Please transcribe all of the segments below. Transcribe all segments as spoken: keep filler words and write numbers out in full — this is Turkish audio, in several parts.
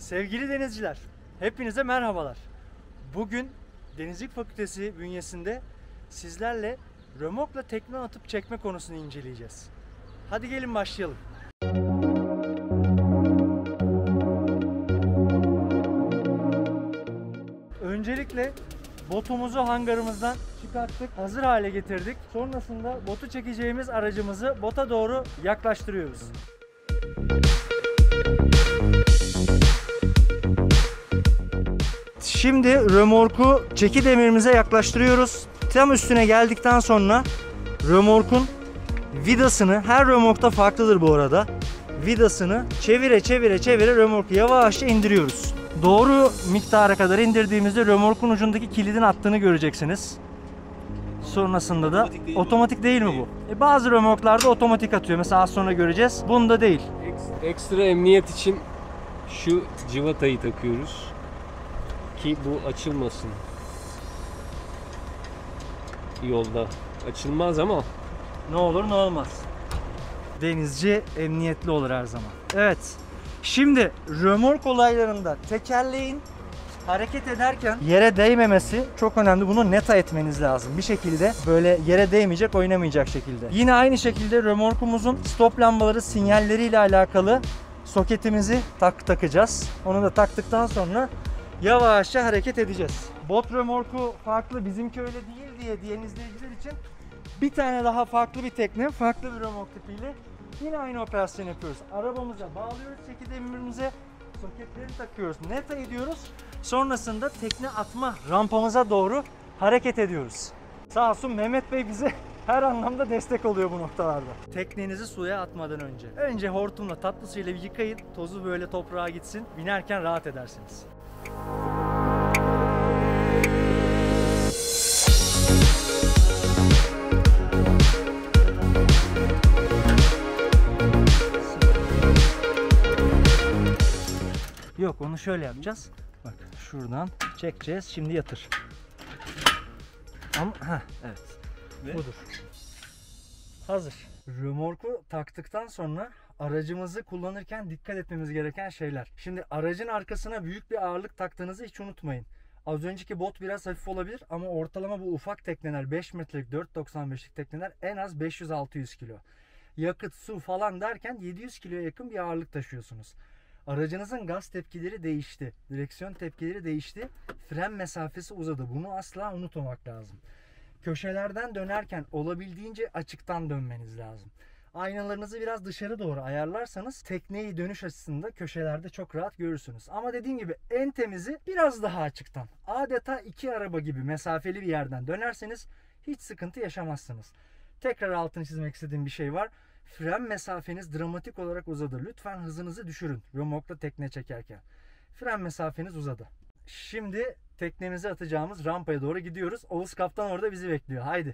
Sevgili denizciler, hepinize merhabalar. Bugün Denizcilik Fakültesi bünyesinde sizlerle römorkla tekne atıp çekme konusunu inceleyeceğiz. Hadi gelin başlayalım. Öncelikle botumuzu hangarımızdan çıkarttık, hazır hale getirdik. Sonrasında botu çekeceğimiz aracımızı bota doğru yaklaştırıyoruz. Şimdi römorku çeki demirimize yaklaştırıyoruz. Tam üstüne geldikten sonra römorkun vidasını, her römorkta farklıdır bu arada, vidasını çevire çevire çevire römorku yavaşça indiriyoruz. Doğru miktara kadar indirdiğimizde römorkun ucundaki kilidin attığını göreceksiniz. Sonrasında da otomatik değil, otomatik değil mi bu? E bazı römorklarda otomatik atıyor. Mesela az sonra göreceğiz. Bunda değil. Ekstra emniyet için şu civatayı takıyoruz ki bu açılmasın. Yolda açılmaz ama ne olur ne olmaz. Denizci emniyetli olur her zaman. Evet. Şimdi römork olaylarında tekerleğin hareket ederken yere değmemesi çok önemli. Bunu neta etmeniz lazım. Bir şekilde böyle yere değmeyecek, oynamayacak şekilde. Yine aynı şekilde römorkumuzun stop lambaları sinyalleriyle alakalı soketimizi tak takacağız. Onu da taktıktan sonra yavaşça hareket edeceğiz. Bot römorku farklı, bizimki öyle değil diye diyen izleyiciler için bir tane daha farklı bir tekne, farklı bir römork tipiyle yine aynı operasyonu yapıyoruz. Arabamıza bağlıyoruz, çeki demirimize soketleri takıyoruz, neta ediyoruz. Sonrasında tekne atma rampamıza doğru hareket ediyoruz. Sağ olsun Mehmet Bey bize her anlamda destek oluyor bu noktalarda. Teknenizi suya atmadan önce. Önce hortumla tatlı suyla bir yıkayın. Tozu böyle toprağa gitsin. Binerken rahat edersiniz. Yok, onu şöyle yapacağız. Bak şuradan çekeceğiz. Şimdi yatır. Ama ha evet. Ve? Budur. Hazır. Römorku taktıktan sonra aracımızı kullanırken dikkat etmemiz gereken şeyler. Şimdi aracın arkasına büyük bir ağırlık taktığınızı hiç unutmayın. Az önceki bot biraz hafif olabilir ama ortalama bu ufak tekneler, beş metrelik, dört doksan beşlik tekneler en az beş yüz altı yüz kilo. Yakıt, su falan derken yedi yüz kiloya yakın bir ağırlık taşıyorsunuz. Aracınızın gaz tepkileri değişti. Direksiyon tepkileri değişti. Fren mesafesi uzadı. Bunu asla unutmamak lazım. Köşelerden dönerken olabildiğince açıktan dönmeniz lazım. Aynalarınızı biraz dışarı doğru ayarlarsanız tekneyi dönüş açısında köşelerde çok rahat görürsünüz. Ama dediğim gibi en temizi biraz daha açıktan. Adeta iki araba gibi mesafeli bir yerden dönerseniz hiç sıkıntı yaşamazsınız. Tekrar altını çizmek istediğim bir şey var. Fren mesafeniz dramatik olarak uzadı. Lütfen hızınızı düşürün römorkla tekne çekerken. Fren mesafeniz uzadı. Şimdi teknemizi atacağımız rampaya doğru gidiyoruz. Oğuz Kaptan orada bizi bekliyor. Haydi.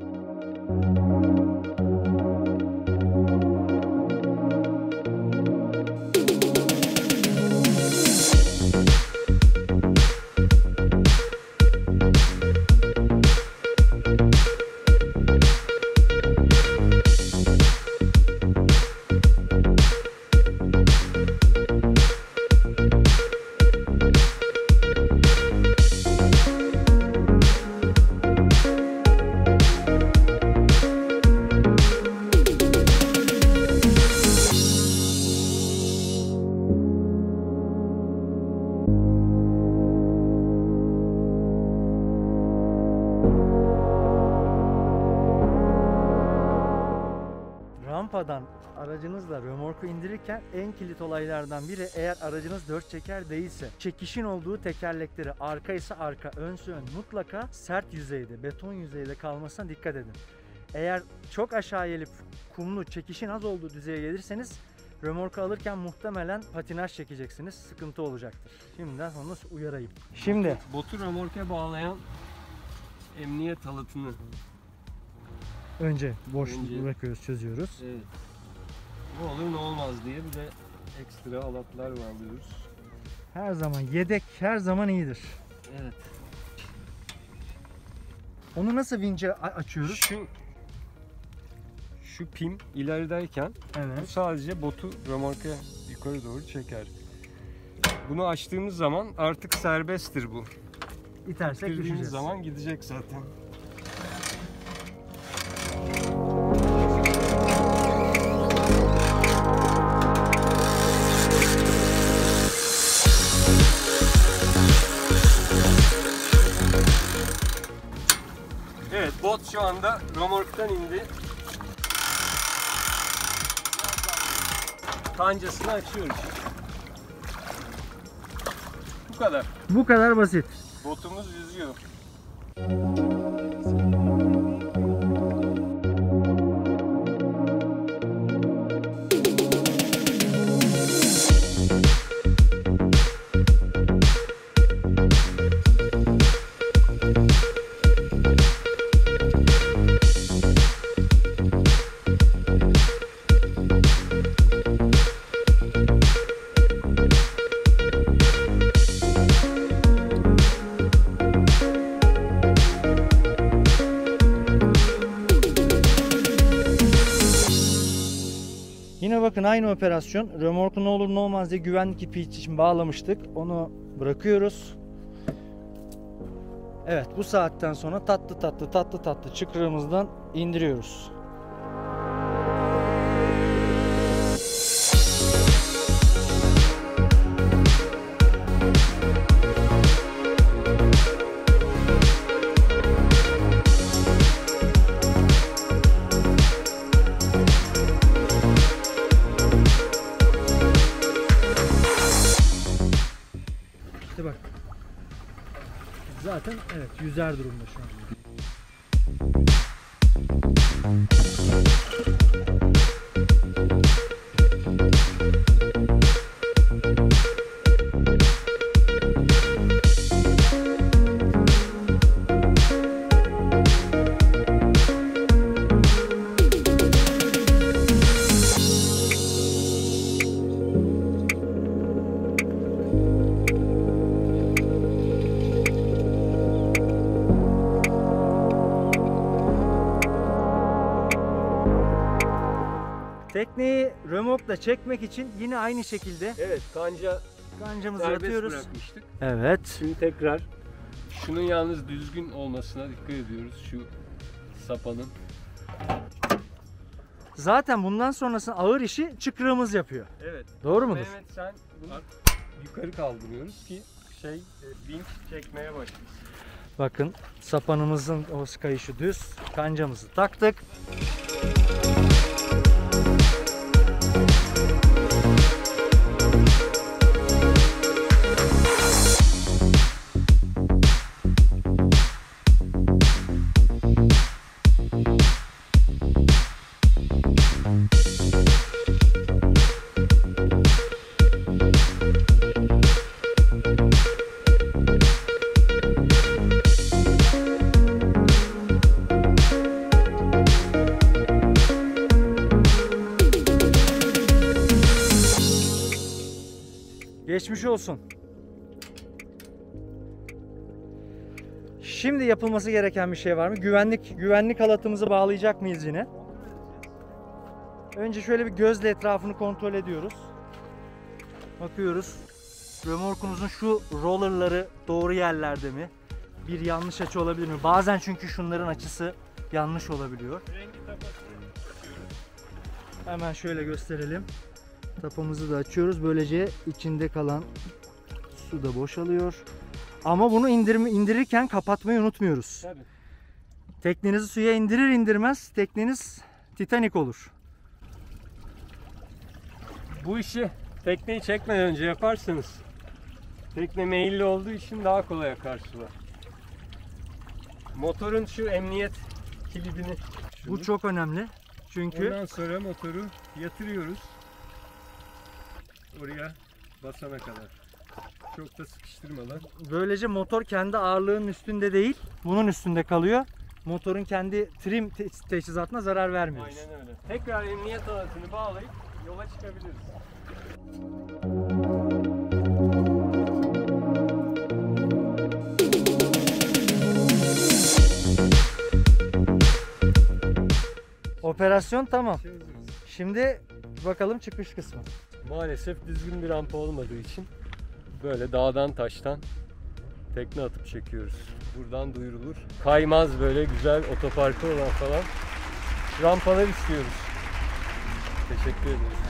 Rampadan aracınızla römorku indirirken en kilit olaylardan biri, eğer aracınız dört çeker değilse, çekişin olduğu tekerlekleri, arka ise arka, önse ön, mutlaka sert yüzeyde, beton yüzeyde kalmasına dikkat edin. Eğer çok aşağı gelip kumlu, çekişin az olduğu düzeye gelirseniz römorku alırken muhtemelen patinaj çekeceksiniz, sıkıntı olacaktır. Şimdiden onu uyarayım. Şimdi botu römorke bağlayan emniyet halatını önce boşluk önce bırakıyoruz, çözüyoruz. Evet. Ne olur ne olmaz diye bir de ekstra halatlar bağlıyoruz. Her zaman yedek, her zaman iyidir. Evet. Onu nasıl vinçe açıyoruz? Şu şu pim ilerideyken evet, bu sadece botu römorka yukarı doğru çeker. Bunu açtığımız zaman artık serbesttir bu. İtersek Girdiğimiz düşeceğiz. zaman gidecek zaten. Evet, bot şu anda römorktan indi. Kancasını açıyoruz. Bu kadar. Bu kadar basit. Botumuz yüzüyor. Yine bakın aynı operasyon. Römorku ne olur ne olmaz diye güvenlik ipi için bağlamıştık. Onu bırakıyoruz. Evet, bu saatten sonra tatlı tatlı tatlı tatlı çıkrığımızdan indiriyoruz. İşte bak. Zaten evet yüzer durumda şu an. Tekneyi römorkla çekmek için yine aynı şekilde Evet, kanca kancamızı serbest yatıyoruz. bırakmıştık. Evet. Şimdi tekrar şunun yalnız düzgün olmasına dikkat ediyoruz. Şu sapanın. Zaten bundan sonrasında ağır işi çıkrığımız yapıyor. Evet. Doğru mudur? Mehmet sen bunu yukarı kaldırıyoruz ki şey e, vinç çekmeye başlasın. Bakın sapanımızın o kayışı düz. Kancamızı taktık. Geçmiş olsun. Şimdi yapılması gereken bir şey var mı? Güvenlik güvenlik halatımızı bağlayacak mıyız yine? Önce şöyle bir gözle etrafını kontrol ediyoruz. Bakıyoruz. Römorkumuzun şu rollerları doğru yerlerde mi? Bir yanlış açı olabilir mi? Bazen çünkü şunların açısı yanlış olabiliyor. Rengi tapasını Hemen şöyle gösterelim. Tapamızı da açıyoruz. Böylece içinde kalan su da boşalıyor. Ama bunu indirme, indirirken kapatmayı unutmuyoruz. Tabii. Teknenizi suya indirir indirmez tekneniz Titanic olur. Bu işi tekneyi çekmeden önce yaparsanız tekne meyilli olduğu için daha kolay akar sular. Motorun şu emniyet kilidini Bu çok önemli. Çünkü ondan sonra motoru yatırıyoruz oraya basana kadar. Çok da sıkıştırmadan. böylece motor kendi ağırlığının üstünde değil, bunun üstünde kalıyor. Motorun kendi trim te- teçhizatına zarar vermiyoruz. Aynen öyle. Tekrar emniyet halatını bağlayıp yola çıkabiliriz. Operasyon tamam. Hazırız. Şimdi bakalım çıkış kısmı. Maalesef düzgün bir rampa olmadığı için Böyle dağdan taştan tekne atıp çekiyoruz. Buradan duyurulur. Kaymaz böyle güzel otoparkı olan falan rampalar istiyoruz. Teşekkür ederiz.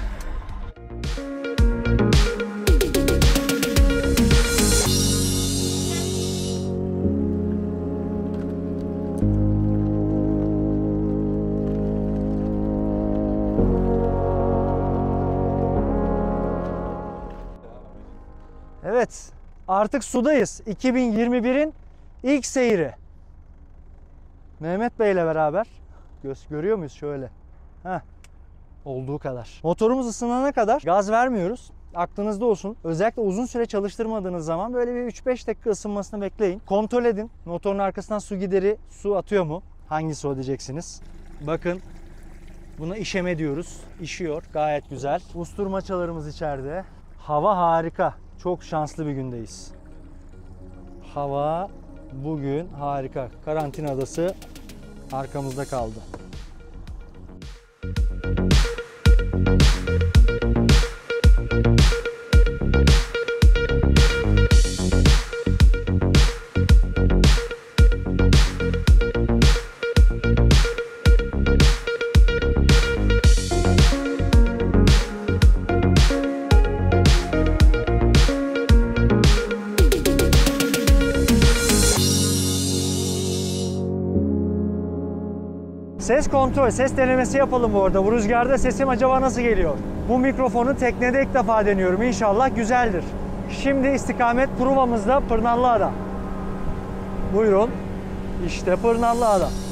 Evet, artık sudayız. iki bin yirmi birin ilk seyri. Mehmet Bey ile beraber. Göz görüyor muyuz şöyle? Heh. Olduğu kadar. Motorumuz ısınana kadar gaz vermiyoruz. Aklınızda olsun. Özellikle uzun süre çalıştırmadığınız zaman böyle bir üç beş dakika ısınmasını bekleyin. Kontrol edin. Motorun arkasından su gideri su atıyor mu? Hangisi o diyeceksiniz. Bakın. Buna işeme diyoruz. İşiyor. Gayet güzel. Usturmaçalarımız içeride. Hava harika. Çok şanslı bir gündeyiz. Hava bugün harika. Karantina adası arkamızda kaldı. Ses kontrol, ses denemesi yapalım bu arada. Bu rüzgarda sesim acaba nasıl geliyor? Bu mikrofonu teknede ilk defa deniyorum. İnşallah güzeldir. Şimdi istikamet Pruva'mızda Pırnallıada. Buyurun. İşte Pırnallıada.